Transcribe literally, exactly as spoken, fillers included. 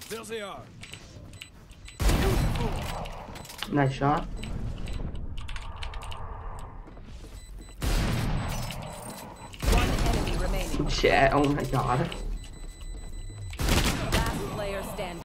There they are. Nice shot. One enemy remaining. Shit, oh my god.